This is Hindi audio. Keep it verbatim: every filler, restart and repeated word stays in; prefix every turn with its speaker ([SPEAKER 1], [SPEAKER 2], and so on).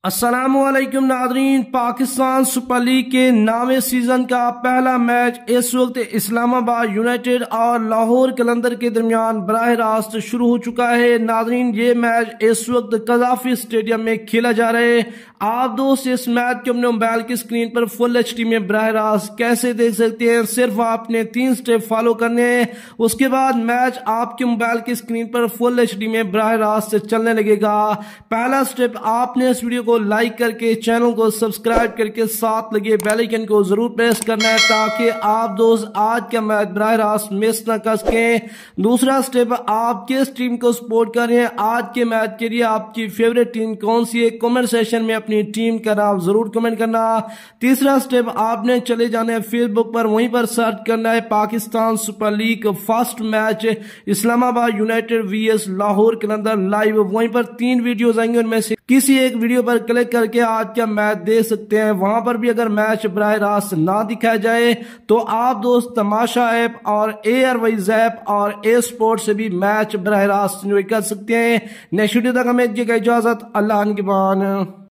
[SPEAKER 1] अस्सलामुअलैकुम नादरीन। पाकिस्तान सुपर लीग के नावे सीजन का पहला मैच इस वक्त इस्लामाबाद यूनाइटेड और लाहौर कलंदर के दरमियान बराह रास्त शुरू हो चुका है। नादरीन, ये मैच इस वक्त कजाफी स्टेडियम में खेला जा रहा है। आप दोस्त इस मैच को अपने मोबाइल की स्क्रीन पर फुल एच डी में बराह रास्त कैसे देख सकते हैं? सिर्फ आपने तीन स्टेप फॉलो करने हैं, उसके बाद मैच आपके मोबाइल की स्क्रीन पर फुल एच डी में बराह रास्त चलने लगेगा। पहला स्टेप, आपने इस वीडियो को लाइक करके चैनल को सब्सक्राइब करके साथ लगे बेल आइकन को जरूर प्रेस करना है ताकि आप दोस्त आज का मैच बराह रास्त मिस न कर सकें। दूसरा स्टेप, आप किस टीम को सपोर्ट कर रहे हैं आज के मैच के लिए, आपकी फेवरेट टीम कौन सी है? कमेंट सेक्शन में अपनी टीम का नाम जरूर कमेंट करना। तीसरा स्टेप, आपने चले जाना है फेसबुक पर, वहीं पर सर्च करना है Pakistan Super League first match Islamabad United vs Lahore Qalandar live. वहीं पर तीन वीडियोस आएंगे, उनमें से किसी एक वीडियो पर क्लिक करके आज का मैच देख सकते हैं। वहां पर भी अगर मैच बराह रास्त ना दिखाया जाए तो आप दोस्त तमाशा ऐप और एयरवाइज ऐप और ए स्पोर्ट से भी मैच बराह रास्त कर सकते हैं। नेक्स्ट वीडियो तक हमें इजाजत, अल्लाह निगहबान।